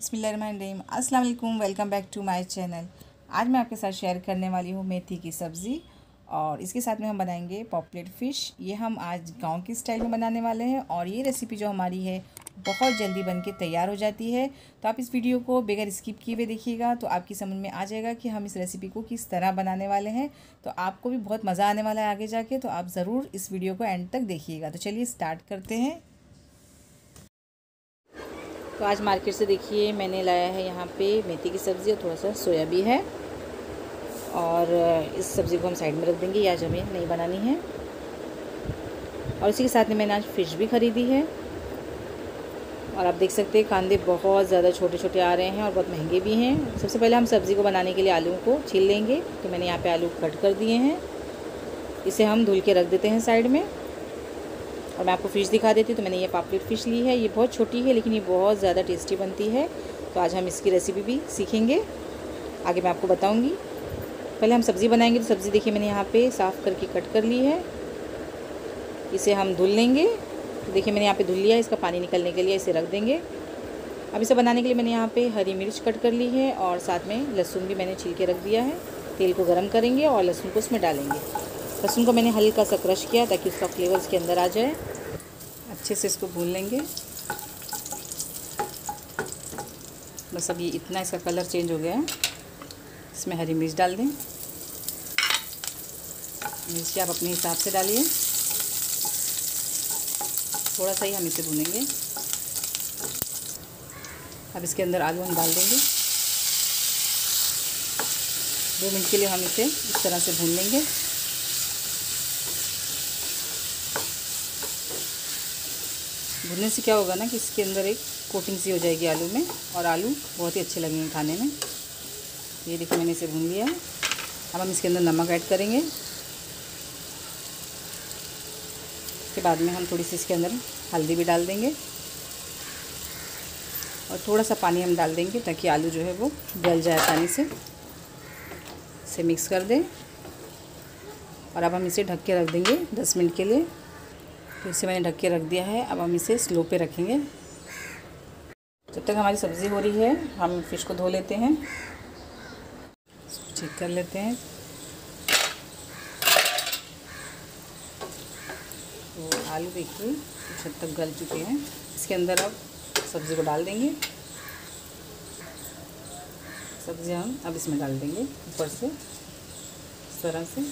बिस्मिल्लाहिर्रहमानिर्रहीम। अस्सलाम वालेकुम, welcome back to my channel. आज मैं आपके साथ शेयर करने वाली हूँ मेथी की सब्ज़ी और इसके साथ में हम बनाएंगे पॉपलेट फ़िश। ये हम आज गांव की स्टाइल में बनाने वाले हैं और ये रेसिपी जो हमारी है बहुत जल्दी बन के तैयार हो जाती है। तो आप इस वीडियो को बगैर स्किप किए हुए देखिएगा तो आपकी समझ में आ जाएगा कि हम इस रेसिपी को किस तरह बनाने वाले हैं। तो आपको भी बहुत मज़ा आने वाला है आगे जाके, तो आप ज़रूर इस वीडियो को एंड तक देखिएगा। तो चलिए स्टार्ट करते हैं। तो आज मार्केट से देखिए मैंने लाया है यहाँ पे मेथी की सब्ज़ी और थोड़ा सा सोया भी है और इस सब्ज़ी को हम साइड में रख देंगे, ये आज हमें नहीं बनानी है। और इसी के साथ में मैंने आज फ़िश भी ख़रीदी है और आप देख सकते हैं कांदे बहुत ज़्यादा छोटे छोटे आ रहे हैं और बहुत महंगे भी हैं। सबसे पहले हम सब्ज़ी को बनाने के लिए आलू को छील लेंगे। तो मैंने यहाँ पे आलू कट कर दिए हैं, इसे हम धुल के रख देते हैं साइड में। और मैं आपको फ़िश दिखा देती हूँ। तो मैंने ये पापलेट फ़िश ली है, ये बहुत छोटी है लेकिन ये बहुत ज़्यादा टेस्टी बनती है। तो आज हम इसकी रेसिपी भी सीखेंगे, आगे मैं आपको बताऊँगी। पहले हम सब्ज़ी बनाएंगे। तो सब्ज़ी देखिए मैंने यहाँ पे साफ़ करके कट कर ली है, इसे हम धुल लेंगे। तो देखिए मैंने यहाँ पे धुल लिया है, इसका पानी निकलने के लिए इसे रख देंगे। अब इसे बनाने के लिए मैंने यहाँ पे हरी मिर्च कट कर ली है और साथ में लहसुन भी मैंने छील के रख दिया है। तेल को गर्म करेंगे और लहसुन को उसमें डालेंगे। लहसुन को मैंने हल्का सा क्रश किया ताकि उसका फ्लेवर इसके अंदर आ जाए। अच्छे से इसको भून लेंगे। बस अब ये इतना इसका कलर चेंज हो गया है। इसमें हरी मिर्च डाल दें। मिर्ची आप अपने हिसाब से डालिए, थोड़ा सा ही हम इसे भूनेंगे। अब इसके अंदर आलू हम डाल देंगे। 2 मिनट के लिए हम इसे इस तरह से भून लेंगे। भुनने से क्या होगा ना कि इसके अंदर एक कोटिंग सी हो जाएगी आलू में और आलू बहुत ही अच्छे लगेंगे खाने में। ये देखिए मैंने इसे भून लिया है। अब हम इसके अंदर नमक ऐड करेंगे। इसके बाद में हम थोड़ी सी इसके अंदर हल्दी भी डाल देंगे और थोड़ा सा पानी हम डाल देंगे ताकि आलू जो है वो गल जाए पानी से। इसे मिक्स कर दें और अब हम इसे ढक के रख देंगे 10 मिनट के लिए। तो इसे मैंने ढक के रख दिया है। अब हम इसे स्लो पे रखेंगे। जब तक हमारी सब्ज़ी हो रही है हम फ़िश को धो लेते हैं, चेक कर लेते हैं। तो आलू देखिए कुछ हद तक गल चुके हैं। इसके अंदर अब सब्ज़ी को डाल देंगे। सब्ज़ी हम अब इसमें डाल देंगे ऊपर से इस तरह से।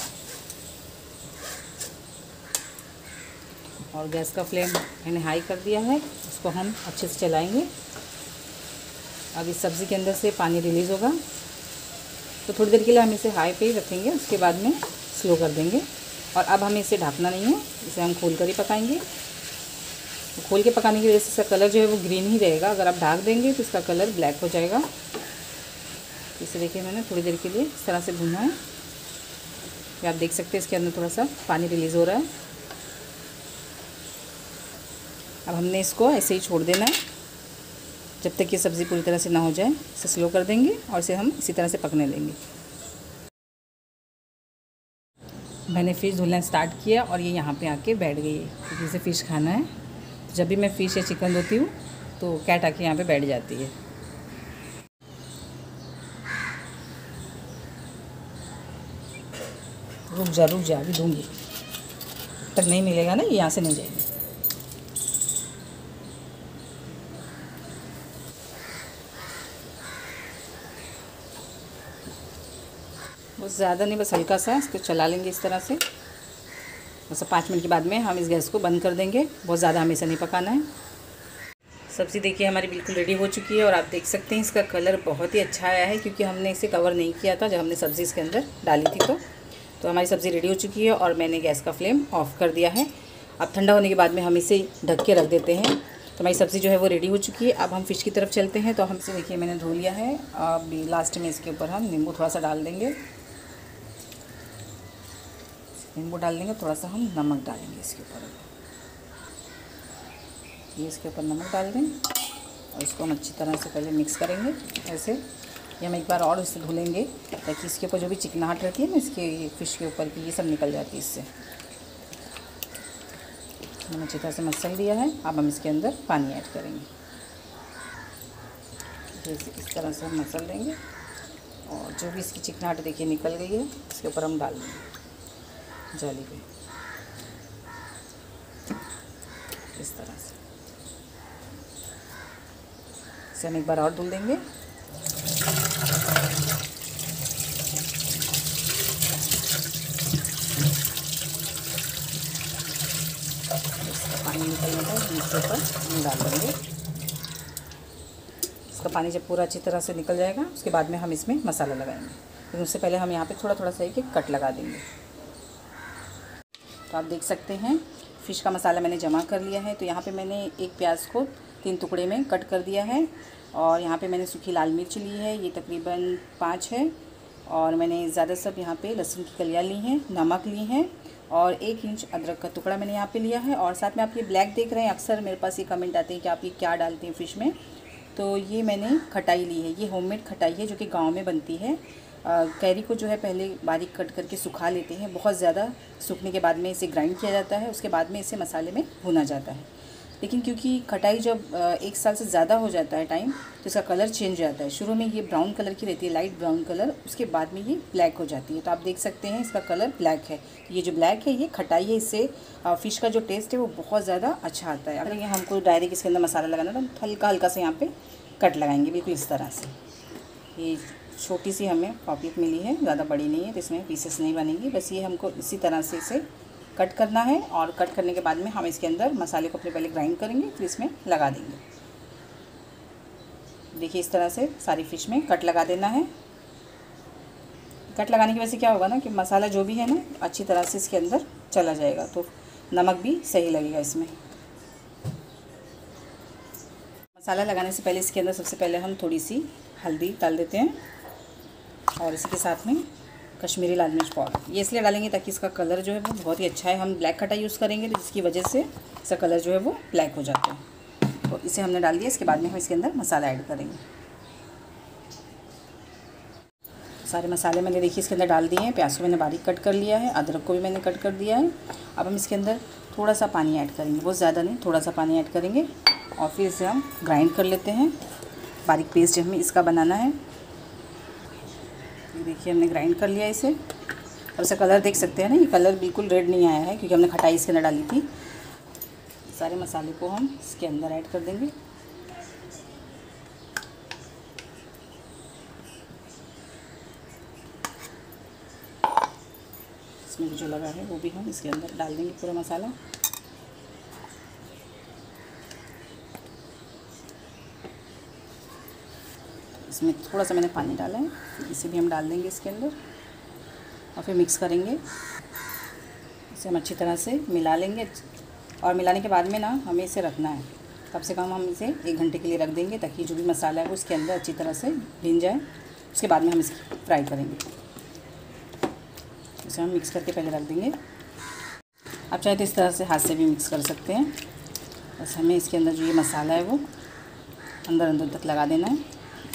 और गैस का फ्लेम मैंने हाई कर दिया है, उसको हम अच्छे से चलाएंगे। अब इस सब्ज़ी के अंदर से पानी रिलीज़ होगा तो थोड़ी देर के लिए हम इसे हाई पे ही रखेंगे, उसके बाद में स्लो कर देंगे। और अब हमें इसे ढकना नहीं है, इसे हम खोल कर ही पकाएंगे। तो खोल के पकाने की वजह से इसका कलर जो है वो ग्रीन ही रहेगा। अगर आप ढक देंगे तो इसका कलर ब्लैक हो जाएगा। इसे देखिए मैंने थोड़ी देर के लिए इस तरह से भुना है। आप देख सकते हैं इसके अंदर थोड़ा सा पानी रिलीज़ हो रहा है। अब हमने इसको ऐसे ही छोड़ देना है जब तक ये सब्ज़ी पूरी तरह से ना हो जाए। इसे स्लो कर देंगे और इसे हम इसी तरह से पकने देंगे। मैंने फ़िश धुलना स्टार्ट किया और ये यहाँ पे आके बैठ गई है क्योंकि इसे फ़िश खाना है। जब भी मैं फ़िश या चिकन धोती हूँ तो कैट आके यहाँ पे बैठ जाती है। रुक जा अभी दूँगी, तक नहीं मिलेगा ना, ये यहाँ से नहीं जाएगी। बहुत ज़्यादा नहीं, बस हल्का सा इसको चला लेंगे इस तरह से। बस 5 मिनट के बाद में हम इस गैस को बंद कर देंगे। बहुत ज़्यादा हमें इसे नहीं पकाना है। सब्ज़ी देखिए हमारी बिल्कुल रेडी हो चुकी है और आप देख सकते हैं इसका कलर बहुत ही अच्छा आया है क्योंकि हमने इसे कवर नहीं किया था जब हमने सब्ज़ी इसके अंदर डाली थी। तो हमारी सब्ज़ी रेडी हो चुकी है और मैंने गैस का फ्लेम ऑफ़ कर दिया है। अब ठंडा होने के बाद में हम इसे ढक के रख देते हैं। तो हमारी सब्ज़ी जो है वो रेडी हो चुकी है। अब हम फ़िश की तरफ चलते हैं। तो हम इसे देखिए मैंने धो लिया है। अब लास्ट में इसके ऊपर हम नींबू थोड़ा सा डाल देंगे। नींबू डाल देंगे, थोड़ा सा हम नमक डालेंगे इसके ऊपर। ये इसके ऊपर नमक डाल दें और इसको हम अच्छी तरह से पहले मिक्स करेंगे ऐसे। ये हम एक बार और इसे धुलेंगे ताकि इसके ऊपर जो भी चिकनाहट रहती है ना इसके फ़िश के ऊपर की, ये सब निकल जाती है इससे। मैंने अच्छी तरह से मसल दिया है। अब हम इसके अंदर पानी ऐड करेंगे। फिर इस तरह से हम मसल देंगे और जो भी इसकी चिकनाहट देखिए निकल गई है इसके ऊपर हम डाल देंगे जाली पे इस तरह से। इसे हम एक बार और धुल देंगे। इसका पानी निकलने पर इसके ऊपर हम डाल देंगे। इसका पानी जब पूरा अच्छी तरह से निकल जाएगा उसके बाद में हम इसमें मसाला लगाएंगे, लेकिन उससे पहले हम यहाँ पे थोड़ा थोड़ा सा एक कट लगा देंगे। तो आप देख सकते हैं फ़िश का मसाला मैंने जमा कर लिया है। तो यहाँ पे मैंने एक प्याज को 3 टुकड़े में कट कर दिया है और यहाँ पे मैंने सूखी लाल मिर्च ली है, ये तकरीबन 5 है। और मैंने ज़्यादा सब यहाँ पे लहसुन की कलियाँ ली हैं, नमक ली हैं और 1 इंच अदरक का टुकड़ा मैंने यहाँ पे लिया है। और साथ में आप ये ब्लैक देख रहे हैं, अक्सर मेरे पास ये कमेंट आते हैं कि आप ये क्या डालते हैं फ़िश में। तो ये मैंने खटाई ली है, ये होममेड खटाई है जो कि गाँव में बनती है। कैरी को जो है पहले बारीक कट करके सुखा लेते हैं, बहुत ज़्यादा सूखने के बाद में इसे ग्राइंड किया जाता है, उसके बाद में इसे मसाले में भुना जाता है। लेकिन क्योंकि खटाई जब 1 साल से ज़्यादा हो जाता है टाइम तो इसका कलर चेंज हो जाता है। शुरू में ये ब्राउन कलर की रहती है, लाइट ब्राउन कलर, उसके बाद में ये ब्लैक हो जाती है। तो आप देख सकते हैं इसका कलर ब्लैक है। ये जो ब्लैक है ये खटाई है, इससे फ़िश का जो टेस्ट है वो बहुत ज़्यादा अच्छा आता है। अगर ये हमको डायरेक्ट इसके अंदर मसाला लगाना तो हम हल्का हल्का से यहाँ पर कट लगाएंगे, बिल्कुल इस तरह से। ये छोटी सी हमें पॉकेट मिली है, ज़्यादा बड़ी नहीं है, तो इसमें पीसेस नहीं बनेंगी। बस ये हमको इसी तरह से इसे कट करना है और कट करने के बाद में हम इसके अंदर मसाले को अपने पहले ग्राइंड करेंगे, फिर इसमें लगा देंगे। देखिए इस तरह से सारी फ़िश में कट लगा देना है। कट लगाने की वजह से क्या होगा ना कि मसाला जो भी है ना अच्छी तरह से इसके अंदर चला जाएगा, तो नमक भी सही लगेगा इसमें। मसाला लगाने से पहले इसके अंदर सबसे पहले हम थोड़ी सी हल्दी डाल देते हैं और इसी के साथ में कश्मीरी लाल मिर्च पाउडर। ये इसलिए डालेंगे ताकि इसका कलर जो है वो बहुत ही अच्छा है। हम ब्लैक खटाई यूज़ करेंगे तो जिसकी वजह से इसका कलर जो है वो ब्लैक हो जाता है। तो इसे हमने डाल दिया, इसके बाद में हम इसके अंदर मसाला ऐड करेंगे। सारे मसाले मैंने देखिए इसके अंदर डाल दिए हैं। प्याज को मैंने बारीक कट कर लिया है, अदरक को भी मैंने कट कर दिया है। अब हम इसके अंदर थोड़ा सा पानी ऐड करेंगे, बहुत ज़्यादा नहीं, थोड़ा सा पानी ऐड करेंगे और फिर इसे हम ग्राइंड कर लेते हैं। बारीक पेस्ट हमें इसका बनाना है। देखिए हमने ग्राइंड कर लिया इसे और इसका कलर देख सकते हैं ना, ये कलर बिल्कुल रेड नहीं आया है क्योंकि हमने खटाई इसके अंदर डाली थी। सारे मसाले को हम इसके अंदर ऐड कर देंगे। इसमें जो लगा है वो भी हम इसके अंदर डाल देंगे पूरा मसाला। इसमें थोड़ा सा मैंने पानी डाला है, इसे भी हम डाल देंगे इसके अंदर और फिर मिक्स करेंगे। इसे हम अच्छी तरह से मिला लेंगे और मिलाने के बाद में ना हमें इसे रखना है, कम से कम हम इसे 1 घंटे के लिए रख देंगे ताकि जो भी मसाला है वो इसके अंदर अच्छी तरह से भीन जाए। उसके बाद में हम इसकी फ्राई करेंगे। इसे हम मिक्स करके पहले रख देंगे। आप चाहे तो इस तरह से हाथ से भी मिक्स कर सकते हैं। बस हमें इसके अंदर जो ये मसाला है वो अंदर अंदर तक लगा देना है।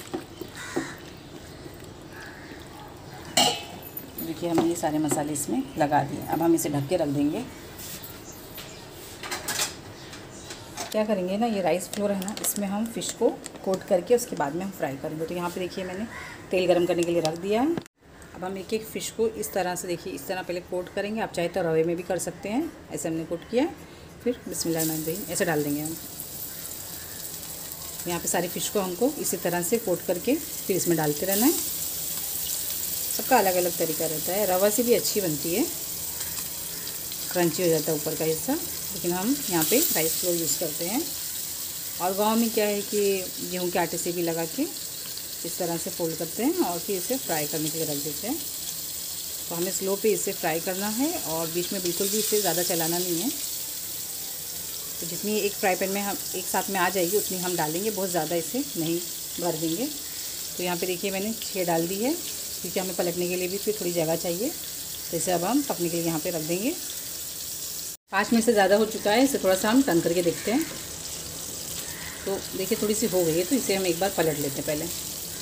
देखिए हमने ये सारे मसाले इसमें लगा दिए। अब हम इसे ढक के रख देंगे। क्या करेंगे ना, ये राइस फ्लोर है ना, इसमें हम फ़िश को कोट करके उसके बाद में हम फ्राई करेंगे। तो यहाँ पे देखिए मैंने तेल गरम करने के लिए रख दिया है। अब हम एक एक फ़िश को इस तरह से देखिए इस तरह पहले कोट करेंगे। आप चाहे तो रवे में भी कर सकते हैं, ऐसे हमने कोट किया है। फिर बिस्मिल्लाह ऐसे डाल देंगे हम। यहाँ पे सारी फ़िश को हमको इसी तरह से कोट करके फिर इसमें डालते रहना है। सबका अलग अलग तरीका रहता है। रवा से भी अच्छी बनती है, क्रंची हो जाता है ऊपर का हिस्सा, लेकिन हम यहाँ पे राइस फ्लोर यूज़ करते हैं। और गांव में क्या है कि गेहूँ के आटे से भी लगा के इस तरह से फोल्ड करते हैं और फिर इसे फ्राई करने के लिए रख देते हैं। तो हमें स्लो पे इसे फ्राई करना है और बीच में बिल्कुल भी इसे ज़्यादा चलाना नहीं है। तो जितनी एक फ्राई पैन में हम एक साथ में आ जाएगी उतनी हम डालेंगे, बहुत ज़्यादा इसे नहीं भर देंगे। तो यहाँ पे देखिए मैंने 6 डाल दी है क्योंकि हमें पलटने के लिए भी फिर थोड़ी जगह चाहिए। तो इसे अब हम पकने के लिए यहाँ पे रख देंगे। 5 मिनट से ज़्यादा हो चुका है, इसे थोड़ा सा हम टर्न करके देखते हैं। तो देखिए थोड़ी सी हो गई है, तो इसे हम एक बार पलट लेते हैं पहले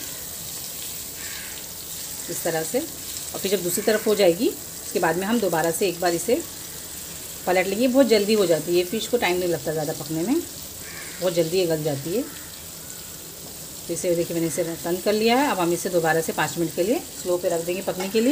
इस तरह से। और फिर जब दूसरी तरफ हो जाएगी उसके बाद में हम दोबारा से एक बार इसे पलट लेंगे। बहुत जल्दी हो जाती है, फ़िश को टाइम नहीं लगता ज़्यादा पकने में, बहुत जल्दी ये गल जाती है। तो इसे देखिए मैंने इसे टर्न कर लिया है। अब हम इसे दोबारा से 5 मिनट के लिए स्लो पे रख देंगे पकने के लिए।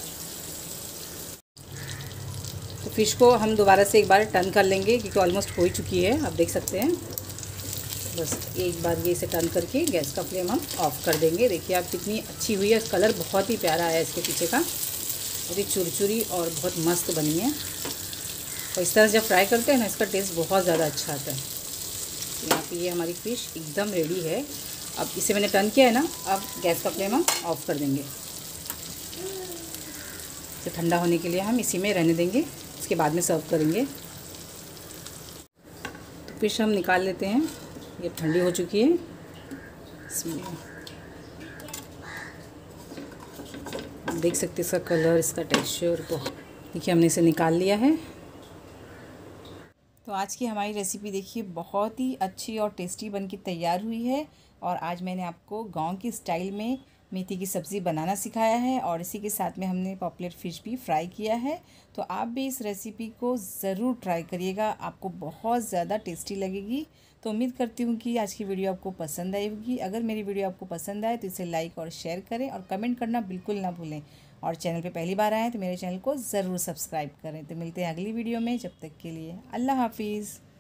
तो फ़िश को हम दोबारा से एक बार टर्न कर लेंगे क्योंकि ऑलमोस्ट हो ही चुकी है, आप देख सकते हैं। बस एक बार ये इसे टर्न करके गैस का फ्लेम हम ऑफ़ कर देंगे। देखिए आप कितनी अच्छी हुई है, कलर बहुत ही प्यारा आया इसके पीछे का, बहुत ही चुरचुरी और बहुत मस्त बनी है। और इस तरह से जब फ्राई करते हैं ना इसका टेस्ट बहुत ज़्यादा अच्छा आता है। यहाँ पे ये हमारी फ़िश एकदम रेडी है। अब इसे मैंने टर्न किया है ना, अब गैस का फ्लेम हम ऑफ़ कर देंगे। इसे ठंडा होने के लिए हम इसी में रहने देंगे, इसके बाद में सर्व करेंगे। तो फ़िश हम निकाल लेते हैं, ये ठंडी हो चुकी है। इसमें आप देख सकते हैं इसका कलर, इसका टेक्सचर, बहुत देखिए हमने इसे निकाल लिया है। तो आज की हमारी रेसिपी देखिए बहुत ही अच्छी और टेस्टी बनके तैयार हुई है। और आज मैंने आपको गांव की स्टाइल में मेथी की सब्ज़ी बनाना सिखाया है और इसी के साथ में हमने पॉपुलर फ़िश भी फ्राई किया है। तो आप भी इस रेसिपी को ज़रूर ट्राई करिएगा, आपको बहुत ज़्यादा टेस्टी लगेगी। तो उम्मीद करती हूँ कि आज की वीडियो आपको पसंद आई होगी। अगर मेरी वीडियो आपको पसंद आए तो इसे लाइक और शेयर करें और कमेंट करना बिल्कुल ना भूलें। और चैनल पे पहली बार आए हैं तो मेरे चैनल को ज़रूर सब्सक्राइब करें। तो मिलते हैं अगली वीडियो में, जब तक के लिए अल्लाह हाफिज़।